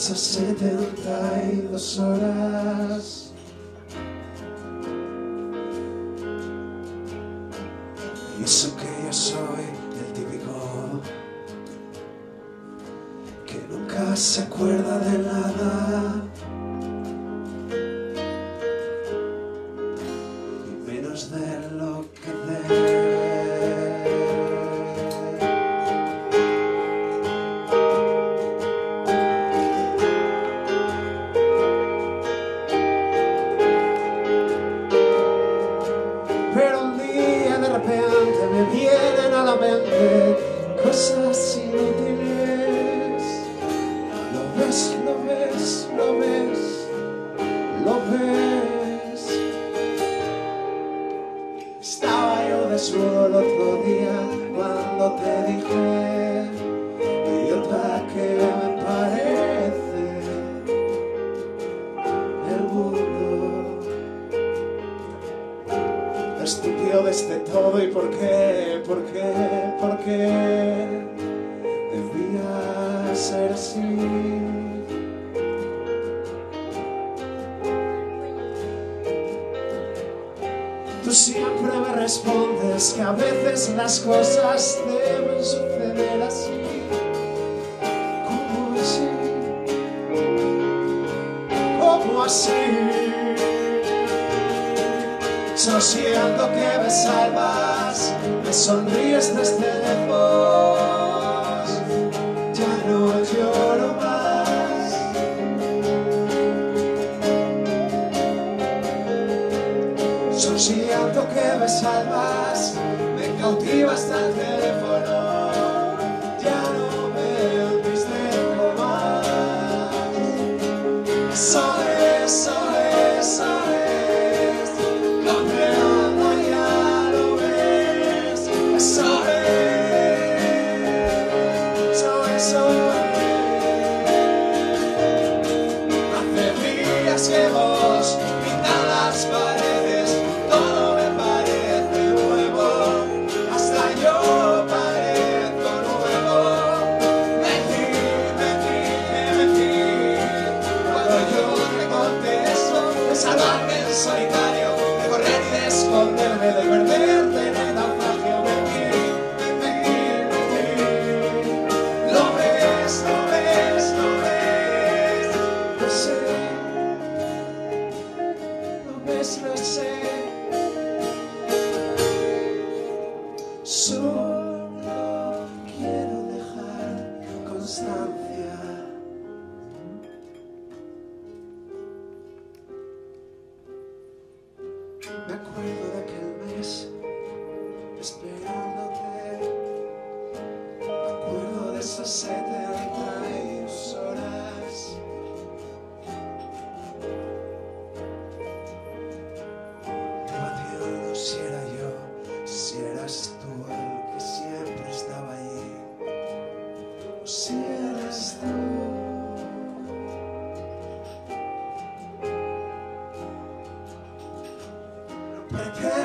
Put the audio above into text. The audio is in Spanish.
esas 72 horas. Y eso que yo soy el típico que nunca se acuerda de nada, y menos de lo que debe. Pero un día de repente me vienen a la mente cosas inútiles. Lo ves, lo ves, lo ves, lo ves. Estaba yo desnudo el otro día cuando te dije, idiota, que me parece el mundo. Estúpido desde todo, y por qué debía ser así. Tú siempre me respondes que a veces las cosas deben suceder así. ¿Cómo así? ¿Cómo así? Siento que me salvas, me sonríes desde lejos, ya no lloro más. Siento que me salvas, me cautivas hasta el teléfono, ya no me entristeco más. Eso es. Que vos pintas las paredes, todo me parece nuevo, hasta yo parezco nuevo. Mentí, cuando yo te contesto, de salvarme en solitario, de correr y de esconderme, de perderte en el naufragio. Mentí, lo ves, lo sé. Lo sé, solo quiero dejar constancia. Me acuerdo de aquel mes esperándote, me acuerdo de esas 72 horas. Si era yo, si eras tú el que siempre estaba allí, o si eras tú. No pretendo